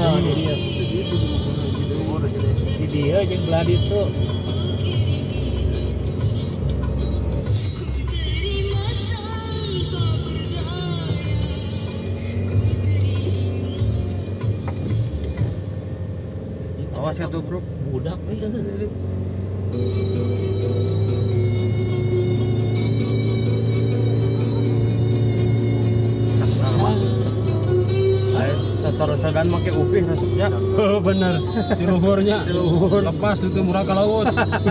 Nah, di dia. Di dia jeung belah ditu. Awas ya tuh bro, Budak we cenah. sasaran make upih rasanya. Oh bener, di luhurnya. Lepas itu murah ke laut.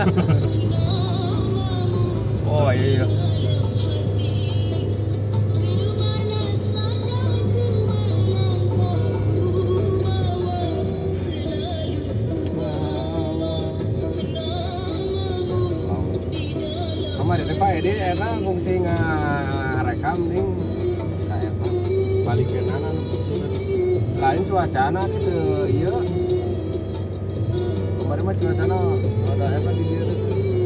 Oh iya. Kemarin Pak Edi enak ngungsi ngarekam nih kayak apa balikin anak lain cuacana gitu iya kemarin mah cuacana ada apa di dia